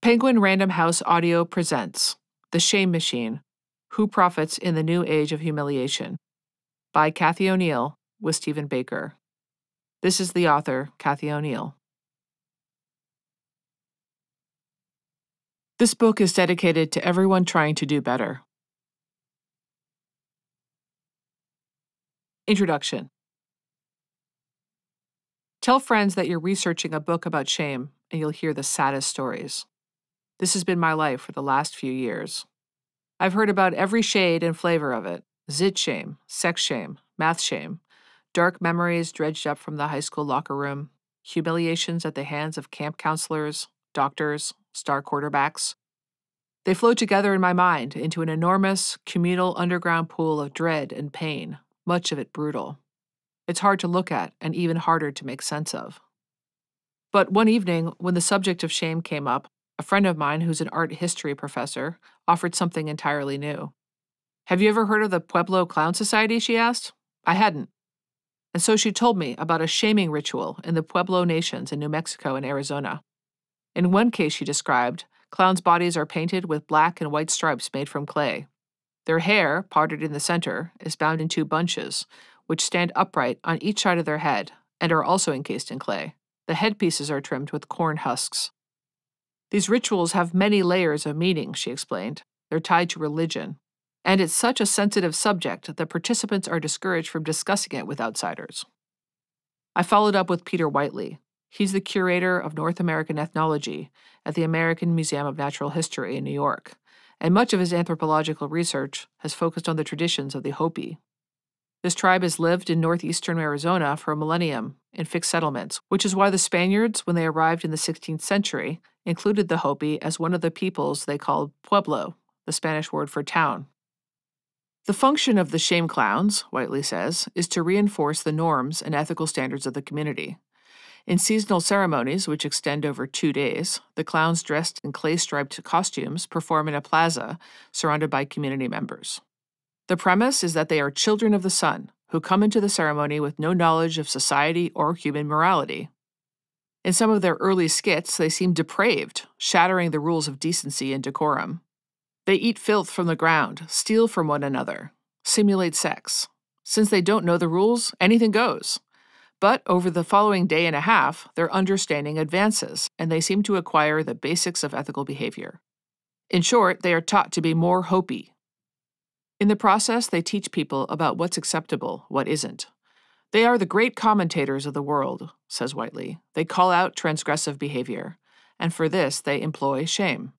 Penguin Random House Audio presents The Shame Machine, Who Profits in the New Age of Humiliation, by Cathy O'Neil with Stephen Baker. This is the author, Cathy O'Neil. This book is dedicated to everyone trying to do better. Introduction. Tell friends that you're researching a book about shame, and you'll hear the saddest stories. This has been my life for the last few years. I've heard about every shade and flavor of it: zit shame, sex shame, math shame, dark memories dredged up from the high school locker room, humiliations at the hands of camp counselors, doctors, star quarterbacks. They flow together in my mind into an enormous, communal underground pool of dread and pain, much of it brutal. It's hard to look at and even harder to make sense of. But one evening, when the subject of shame came up, a friend of mine who's an art history professor offered something entirely new. "Have you ever heard of the Pueblo Clown Society?" she asked. I hadn't. And so she told me about a shaming ritual in the Pueblo Nations in New Mexico and Arizona. In one case she described, clowns' bodies are painted with black and white stripes made from clay. Their hair, parted in the center, is bound in two bunches, which stand upright on each side of their head and are also encased in clay. The headpieces are trimmed with corn husks. These rituals have many layers of meaning, she explained. They're tied to religion. And it's such a sensitive subject that participants are discouraged from discussing it with outsiders. I followed up with Peter Whiteley. He's the curator of North American ethnology at the American Museum of Natural History in New York, and much of his anthropological research has focused on the traditions of the Hopi. This tribe has lived in northeastern Arizona for a millennium in fixed settlements, which is why the Spaniards, when they arrived in the 16th century, included the Hopi as one of the peoples they called Pueblo, the Spanish word for town. The function of the shame clowns, Whiteley says, is to reinforce the norms and ethical standards of the community. In seasonal ceremonies, which extend over 2 days, the clowns dressed in clay-striped costumes perform in a plaza surrounded by community members. The premise is that they are children of the sun, who come into the ceremony with no knowledge of society or human morality. In some of their early skits, they seem depraved, shattering the rules of decency and decorum. They eat filth from the ground, steal from one another, simulate sex. Since they don't know the rules, anything goes. But over the following day and a half, their understanding advances, and they seem to acquire the basics of ethical behavior. In short, they are taught to be more Hopi. In the process, they teach people about what's acceptable, what isn't. They are the great commentators of the world, says Whiteley. They call out transgressive behavior, and for this they employ shame.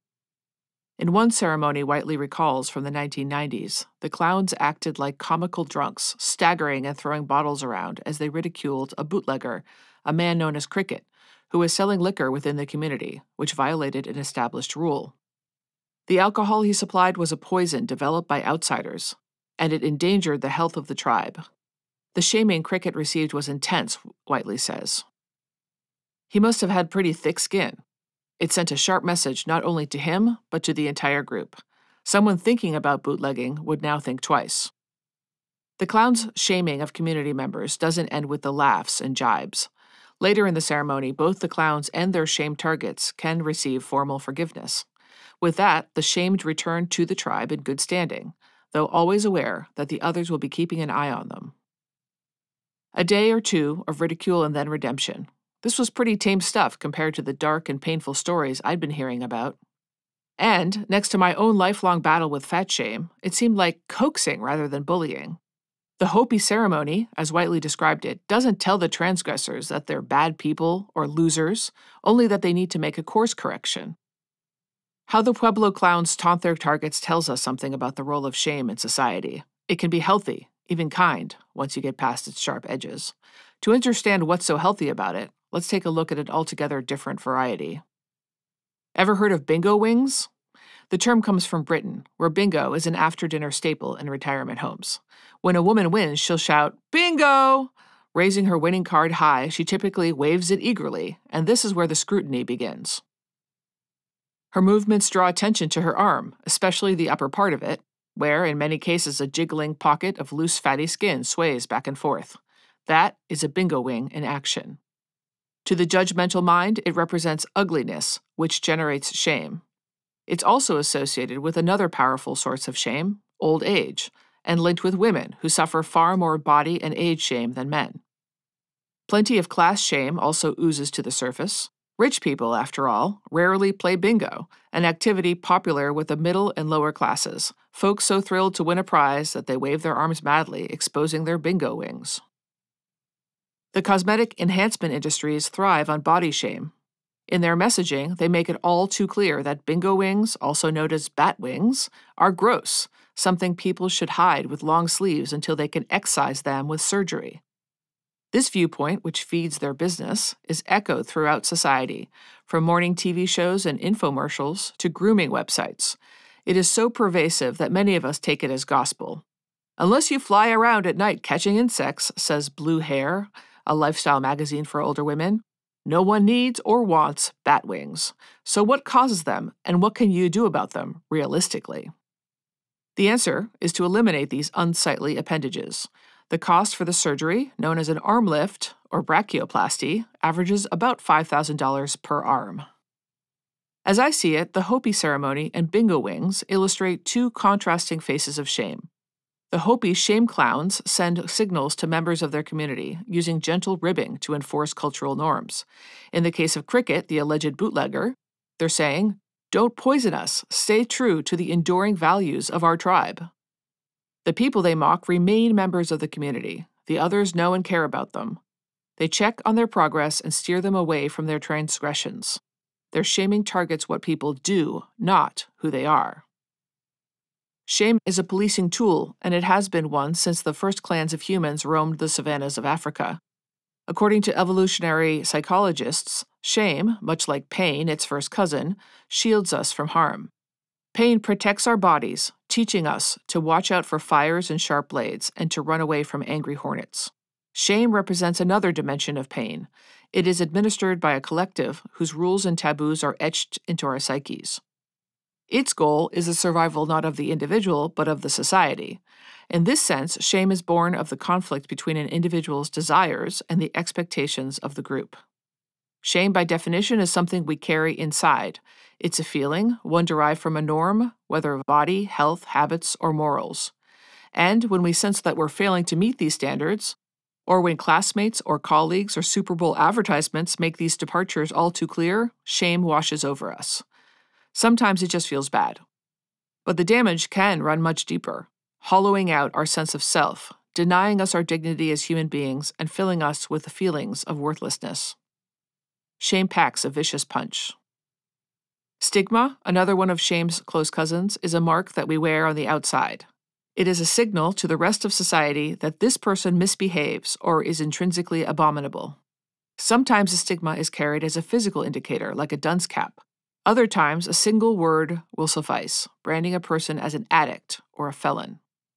In one ceremony Whiteley recalls from the 1990s, the clowns acted like comical drunks, staggering and throwing bottles around as they ridiculed a bootlegger, a man known as Cricket, who was selling liquor within the community, which violated an established rule. The alcohol he supplied was a poison developed by outsiders, and it endangered the health of the tribe. The shaming Cricket received was intense, Whiteley says. He must have had pretty thick skin. It sent a sharp message not only to him, but to the entire group. Someone thinking about bootlegging would now think twice. The clown's shaming of community members doesn't end with the laughs and jibes. Later in the ceremony, both the clowns and their shamed targets can receive formal forgiveness. With that, the shamed return to the tribe in good standing, though always aware that the others will be keeping an eye on them. A day or two of ridicule and then redemption. This was pretty tame stuff compared to the dark and painful stories I'd been hearing about. And, next to my own lifelong battle with fat shame, it seemed like coaxing rather than bullying. The Hopi ceremony, as Whiteley described it, doesn't tell the transgressors that they're bad people or losers, only that they need to make a course correction. How the Pueblo clowns taunt their targets tells us something about the role of shame in society. It can be healthy, even kind, once you get past its sharp edges. To understand what's so healthy about it, let's take a look at an altogether different variety. Ever heard of bingo wings? The term comes from Britain, where bingo is an after-dinner staple in retirement homes. When a woman wins, she'll shout, "Bingo!" Raising her winning card high, she typically waves it eagerly, and this is where the scrutiny begins. Her movements draw attention to her arm, especially the upper part of it, where, in many cases, a jiggling pocket of loose fatty skin sways back and forth. That is a bingo wing in action. To the judgmental mind, it represents ugliness, which generates shame. It's also associated with another powerful source of shame, old age, and linked with women who suffer far more body and age shame than men. Plenty of class shame also oozes to the surface. Rich people, after all, rarely play bingo, an activity popular with the middle and lower classes, folks so thrilled to win a prize that they wave their arms madly, exposing their bingo wings. The cosmetic enhancement industries thrive on body shame. In their messaging, they make it all too clear that bingo wings, also known as bat wings, are gross, something people should hide with long sleeves until they can excise them with surgery. This viewpoint, which feeds their business, is echoed throughout society, from morning TV shows and infomercials to grooming websites. It is so pervasive that many of us take it as gospel. Unless you fly around at night catching insects, says Blue Hair, a lifestyle magazine for older women, no one needs or wants bat wings. So what causes them, and what can you do about them, realistically? The answer is to eliminate these unsightly appendages. The cost for the surgery, known as an arm lift or brachioplasty, averages about $5,000 per arm. As I see it, the Hopi ceremony and bingo wings illustrate two contrasting faces of shame. The Hopi shame clowns send signals to members of their community, using gentle ribbing to enforce cultural norms. In the case of Cricket, the alleged bootlegger, they're saying, "Don't poison us, stay true to the enduring values of our tribe." The people they mock remain members of the community. The others know and care about them. They check on their progress and steer them away from their transgressions. Their shaming targets what people do, not who they are. Shame is a policing tool, and it has been one since the first clans of humans roamed the savannas of Africa. According to evolutionary psychologists, shame, much like pain, its first cousin, shields us from harm. Pain protects our bodies, teaching us to watch out for fires and sharp blades and to run away from angry hornets. Shame represents another dimension of pain. It is administered by a collective whose rules and taboos are etched into our psyches. Its goal is the survival not of the individual, but of the society. In this sense, shame is born of the conflict between an individual's desires and the expectations of the group. Shame, by definition, is something we carry inside. It's a feeling, one derived from a norm, whether of body, health, habits, or morals. And when we sense that we're failing to meet these standards, or when classmates or colleagues or Super Bowl advertisements make these departures all too clear, shame washes over us. Sometimes it just feels bad. But the damage can run much deeper, hollowing out our sense of self, denying us our dignity as human beings, and filling us with the feelings of worthlessness. Shame packs a vicious punch. Stigma, another one of shame's close cousins, is a mark that we wear on the outside. It is a signal to the rest of society that this person misbehaves or is intrinsically abominable. Sometimes a stigma is carried as a physical indicator, like a dunce cap. Other times, a single word will suffice, branding a person as an addict or a felon.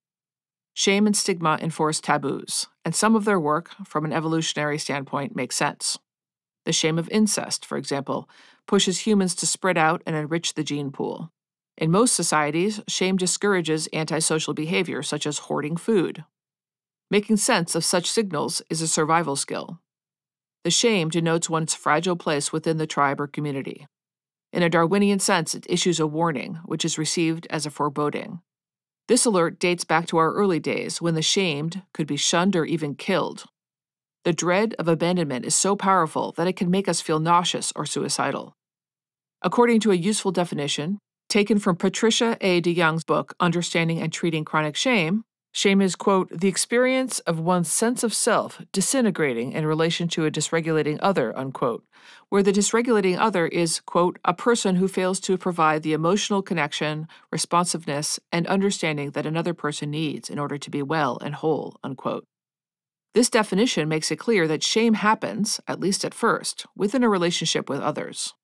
Shame and stigma enforce taboos, and some of their work, from an evolutionary standpoint, makes sense. The shame of incest, for example, pushes humans to spread out and enrich the gene pool. In most societies, shame discourages antisocial behavior such as hoarding food. Making sense of such signals is a survival skill. The shame denotes one's fragile place within the tribe or community. In a Darwinian sense, it issues a warning, which is received as a foreboding. This alert dates back to our early days when the shamed could be shunned or even killed. The dread of abandonment is so powerful that it can make us feel nauseous or suicidal. According to a useful definition, taken from Patricia A. DeYoung's book, Understanding and Treating Chronic Shame, shame is, quote, the experience of one's sense of self disintegrating in relation to a dysregulating other, unquote, where the dysregulating other is, quote, a person who fails to provide the emotional connection, responsiveness, and understanding that another person needs in order to be well and whole, unquote. This definition makes it clear that shame happens, at least at first, within a relationship with others.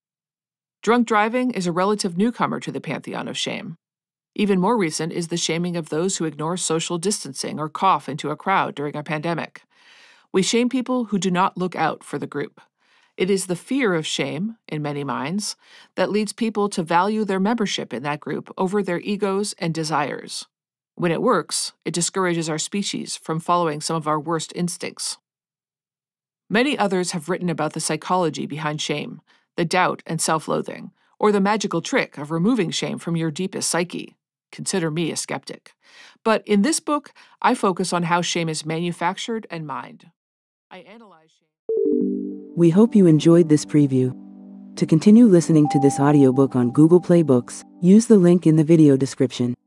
Drunk driving is a relative newcomer to the pantheon of shame. Even more recent is the shaming of those who ignore social distancing or cough into a crowd during a pandemic. We shame people who do not look out for the group. It is the fear of shame, in many minds, that leads people to value their membership in that group over their egos and desires. When it works, it discourages our species from following some of our worst instincts. Many others have written about the psychology behind shame, the doubt and self-loathing, or the magical trick of removing shame from your deepest psyche. Consider me a skeptic. But in this book, I focus on how shame is manufactured and mined. I analyze shame. We hope you enjoyed this preview. To continue listening to this audiobook on Google Play Books, use the link in the video description.